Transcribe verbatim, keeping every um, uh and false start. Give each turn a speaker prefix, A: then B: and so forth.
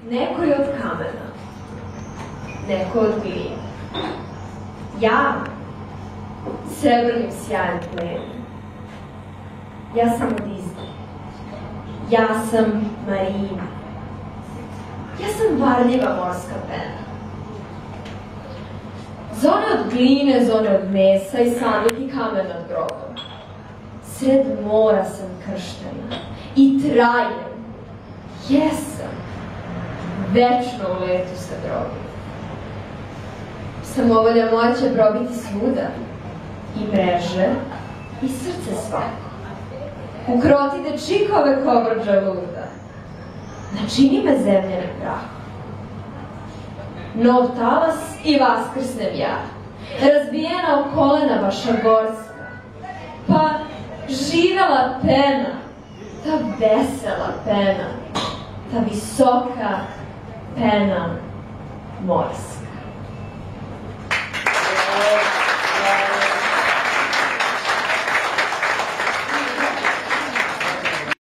A: Neko je od kamena, neko od gline. Ja, srebrnim sjajem plena. Ja sam od izbe. Ja sam Marina. Ja sam varljiva morska pena. Zone od gline, zone od mesa i sanduki kamen nad grobom. Sred mora sam krštena i trajem. Jesam. Večno u letu sa drogom. Samovolja moja će probiti svuda. I mreže, i srce svako. Ukroti dečikove kovrđa luda. Načini me zemljanim prahom. Nov talas i vaskrsnem ja. Razbijena o kolena vaša gorska. Pa živela pena, ta vesela pena, ta visoka pena morska.